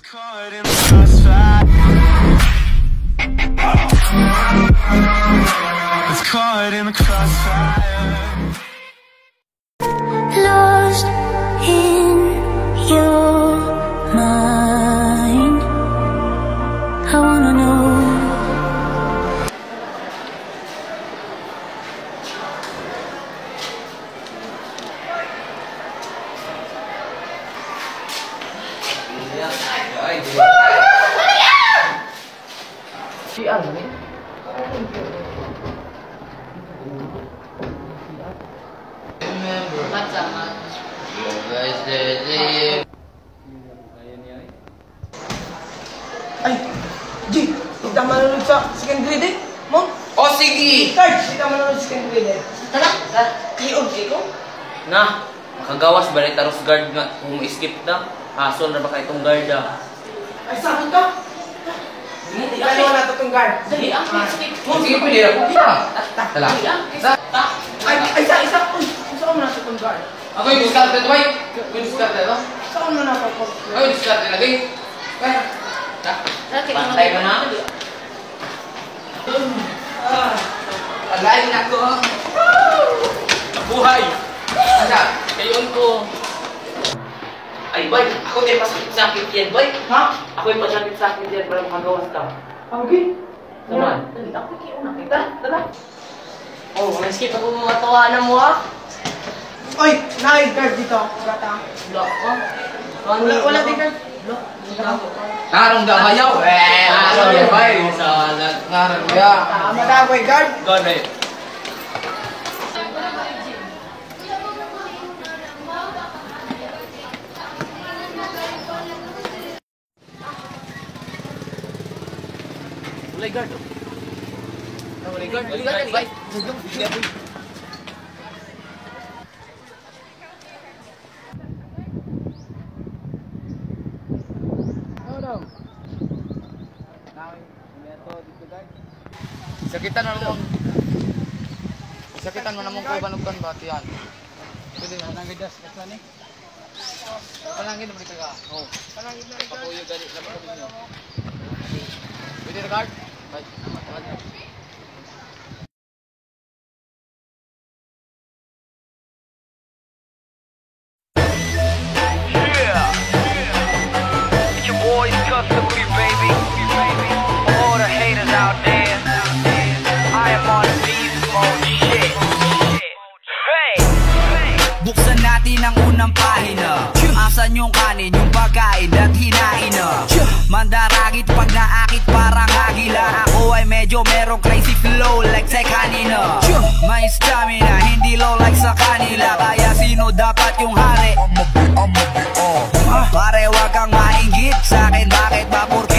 Caught in the crossfire. It's caught in the crossfire. Lost in your mind. I wanna know. CR ba? Remember. Matsama. Guys, Ay, G, kita manunod sa second grade eh. Mom? oh, sige! Card, kita manunod sa second grade eh. Tara. Iyon, ko? Na, makagawas ba rin taros guard nga kung skip na? Hasol na ba kayo itong guard ah? Ay, saan ka? Hindi, ano na ito itong guard? Dali ang stick. Sige, pwede na po. Tala. Ay, isa. Uy, saan mo na ito itong guard? Ako yung discarded, boy. Yung discarded, no? Saan mo na ito? Ako yung discarded lagi. Kaya. Pantay mo na. Alain na ko. Buhay! Asa? Kayon ko. Ay, boy, ako din pasakit yan, boy. Ha? Ako yung pasakit yan para makagawas ka. Okay. Naman. Dali, ako kayo na kita. Tala. Oh, skip ako matawa na mo ah. Oy, naka-guard dito. Gata. Block ko. Wala din guard. Narong gamayaw. Narong gabay. Narong gaya. Madagoy guard. God, eh. Mulai guard. Mulai guard. Mulai guard. Sakitan mo naman ko banugkan ba tiyan. Pwede na nang gidas ka ni. Palangin mo ka. Oh. Palangin na papuyo gali sa mga ninyo. Pwede na guard. Bye. Buksan natin ang unang pahina. Asan yung kanin, yung pagkain at hinain na. Mandaragit pag naakit parang agila. Ako ay medyo merong crazy flow like sa kanina. May stamina, hindi low like sa kanila. Kaya sino dapat yung hari? Pare wag kang mainggit sa akin, bakit ba